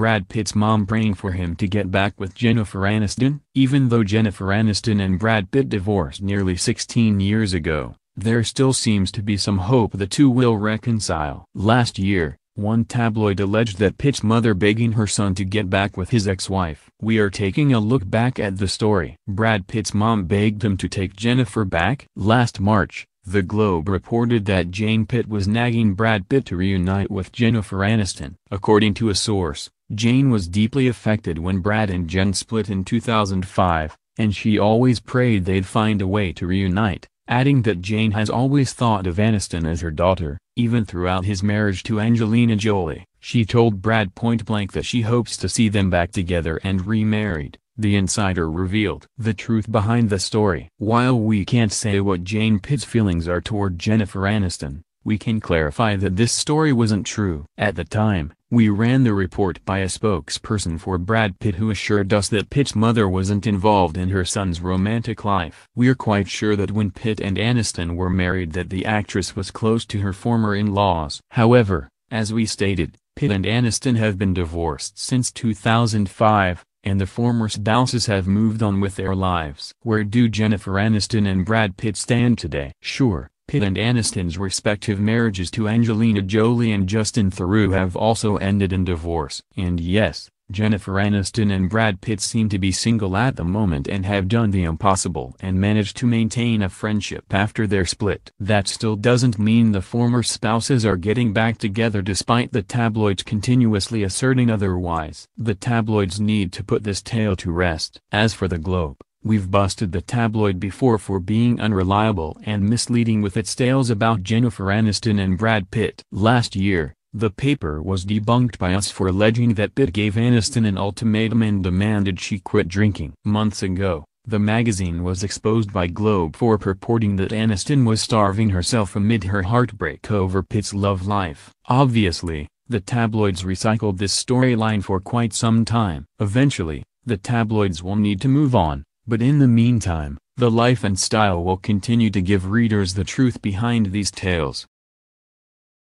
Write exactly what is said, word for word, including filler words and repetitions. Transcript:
Brad Pitt's mom praying for him to get back with Jennifer Aniston? Even though Jennifer Aniston and Brad Pitt divorced nearly sixteen years ago, there still seems to be some hope the two will reconcile. Last year, one tabloid alleged that Pitt's mother begging her son to get back with his ex-wife. We are taking a look back at the story. Brad Pitt's mom begged him to take Jennifer back. Last March, The Globe reported that Jane Pitt was nagging Brad Pitt to reunite with Jennifer Aniston. According to a source, Jane was deeply affected when Brad and Jen split in two thousand five, and she always prayed they'd find a way to reunite, adding that Jane has always thought of Aniston as her daughter, even throughout his marriage to Angelina Jolie. She told Brad point-blank that she hopes to see them back together and remarried, the insider revealed. The truth behind the story. While we can't say what Jane Pitt's feelings are toward Jennifer Aniston, we can clarify that this story wasn't true. At the time, we ran the report by a spokesperson for Brad Pitt who assured us that Pitt's mother wasn't involved in her son's romantic life. We're quite sure that when Pitt and Aniston were married that the actress was close to her former in-laws. However, as we stated, Pitt and Aniston have been divorced since two thousand five, and the former spouses have moved on with their lives. Where do Jennifer Aniston and Brad Pitt stand today? Sure, Pitt and Aniston's respective marriages to Angelina Jolie and Justin Theroux have also ended in divorce. And yes, Jennifer Aniston and Brad Pitt seem to be single at the moment and have done the impossible and managed to maintain a friendship after their split. That still doesn't mean the former spouses are getting back together despite the tabloids continuously asserting otherwise. The tabloids need to put this tale to rest. As for The Globe, we've busted the tabloid before for being unreliable and misleading with its tales about Jennifer Aniston and Brad Pitt. Last year, the paper was debunked by us for alleging that Pitt gave Aniston an ultimatum and demanded she quit drinking. Months ago, the magazine was exposed by Globe for purporting that Aniston was starving herself amid her heartbreak over Pitt's love life. Obviously, the tabloids recycled this storyline for quite some time. Eventually, the tabloids will need to move on, but in the meantime, the Life and Style will continue to give readers the truth behind these tales.